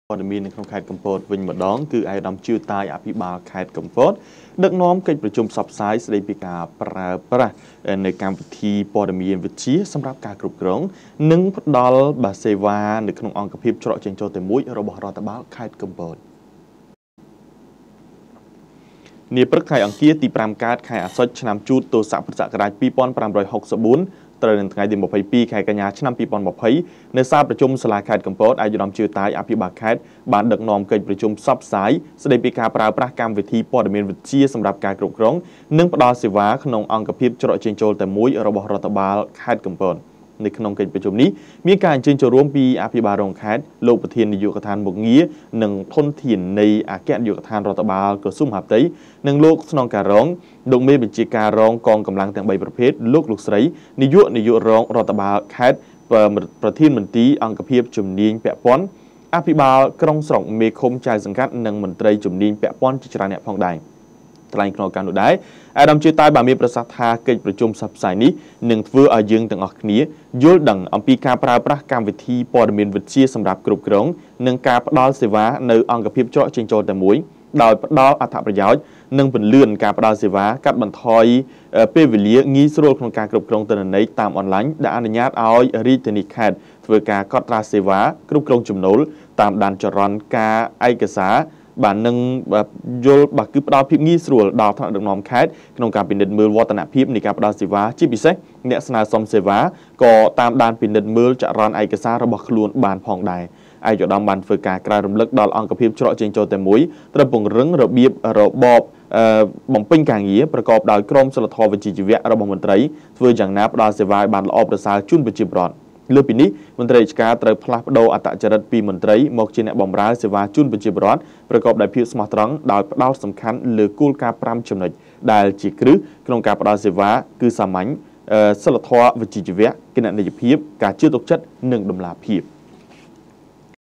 ព័ត៌មាននៅក្នុងខេត្តកំពតវិញម្ដងគឺឯកឧត្តមជឿតាយអភិបាលខេត្តកំពតដឹកនាំកិច្ចប្រជុំផ្សព្វផ្សាយស្តីពីការប្រើប្រាស់នៅកម្មវិធីព័ត៌មានវិទ្យាសម្រាប់ការគ្រប់គ្រងនិងផ្ដល់សេវានៅក្នុងអង្គភាពច្រកចេញចូលតែមួយរបស់រដ្ឋបាលខេត្តកំពតនាព្រឹកថ្ងៃអង្គារទី5កើតខែអាសត់ឆ្នាំជូតទសពុទ្ធសករាជ2564ត្រូវនៅថ្ងៃទី22ខែកញ្ញាឆ្នាំ2020នៅសាលប្រជុំសាលាខេត្តកំពតឯកឧត្តមជឿតាយអភិបាលខេត្តបានដឹកនាំកិច្ចប្រជុំផ្សព្វផ្សាយស្តីពីការប្រើប្រាស់កម្មវិធីព័ត៌មានវិទ្យាសម្រាប់ការគ្រប់គ្រងនិងផ្ដល់សេវាក្នុងអង្គភាពច្រកចេញចូលតែមួយរបស់រដ្ឋបាលខេត្តកំពតនៅក្នុងកិច្ចប្រជុំនេះមានការអញ្ជើញចូលរួមពីអភិបាលរងខេត្តលោកប្រធាននាយកដ្ឋានមុខងារនិងធនធាននៃអគ្គនាយកដ្ឋានរដ្ឋបាលក្រសួងមហាផ្ទៃនិងលោកស្នងការរងលោកមេបញ្ជាការរងកងកម្លាំងទាំង3ប្រភេទលោកស្រីនាយករងរដ្ឋបាលខេត្តប្រធានមន្ត្រីអង្គភាពជំនាញពាក់ព័ន្ធអភិបាលក្រុងស្រុកមេឃុំចៅសង្កាត់និងមន្ត្រីជំនាញពាក់ព័ន្ធជាច្រើនអ្នកផងដែរថ្លែងក្នុងការនោះដែរអាដាមជឿតាយបានមានប្រសាសន៍ថាកិច្ចប្រជុំផ្សព្វផ្សាយនេះនឹងធ្វើឲ្យយើងទាំងអស់គ្នាយល់ដឹងអំពីការប្រើប្រាស់កម្មវិធីព័ត៌មានវិទ្យាសម្រាប់គ្រប់គ្រងនិងការផ្ដល់សេវានៅអង្គភាពច្រកចេញចូលតែមួយដោយផ្ដល់អត្ថប្រយោជន៍និងពន្លឿនការផ្ដល់សេវាកាត់បន្ថយពេលវេលាងាយស្រួលក្នុងការគ្រប់គ្រងទិន្នន័យតាមអនឡាញដែលអនុញ្ញាតឲ្យរាជធានីខេត្តធ្វើការកត់ត្រាសេវាគ្រប់គ្រងចំណូលតាមដានចរន្តការឯកសារបាននឹងយល់គឺផ្ដល់ភាពងាយស្រួលដល់ថ្នាក់ដឹកនាំខេត្តក្នុងការពិនិត្យមើលវឌ្ឍនភាពនៃការផ្ដល់សេវាជាពិសេសអ្នកស្នើសុំសេវាក៏តាមដានពិនិត្យមើលចរន្តឯកសាររបស់ខ្លួនបានផងដែរឯកឧត្តមបានធ្វើការក្រើនរំលឹកដល់អង្គភាពច្រកចេញចូលតែមួយត្រូវពង្រឹងរបៀបរបបបំពេញការងារប្រកបដោយក្រមសីលធម៌វិជ្ជាជីវៈរបស់មន្ត្រីធ្វើយ៉ាងណាផ្ដល់សេវាឲ្យបានល្អប្រសើរជូនប្រជាពលរដ្ឋលើពីនេះមន្ត្រីរាជការត្រូវផ្លាស់ប្ដូរអត្តចរិតពីមន្ត្រីមកជាអ្នកបម្រើសេវាជូនប្រជាពលរដ្ឋប្រកបដោយភាពស្មោះត្រង់ដោយផ្ដោតសំខាន់លើគោលការណ៍5ចំណុចដែលជាគ្រឹះក្នុងការផ្ដល់សេវាគឺសាមញ្ញសីលធម៌វិជ្ជាជីវៈគណនេយ្យភាពការជឿទុកចិត្តនិងតម្លាភាព